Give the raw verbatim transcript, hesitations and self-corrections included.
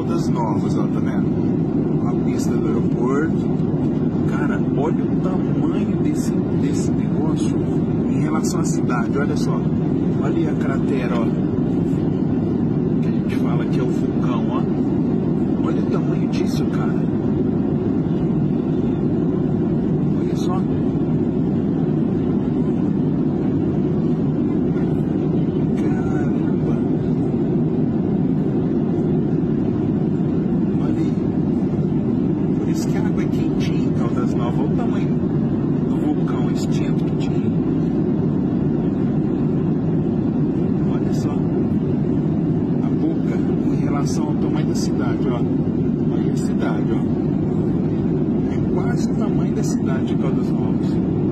Caldas Novas, ó, tá vendo? A pista do aeroporto. Cara, olha o tamanho desse, desse negócio em relação à cidade, olha só. Olha aí a cratera, ó. Que a gente fala que é o vulcão, ó. Olha o tamanho disso, cara. Olha só. Olha o tamanho do vulcão extinto que tinha. Olha só a boca em relação ao tamanho da cidade, ó. Olha a cidade, ó. É quase o tamanho da cidade de Caldas Novas.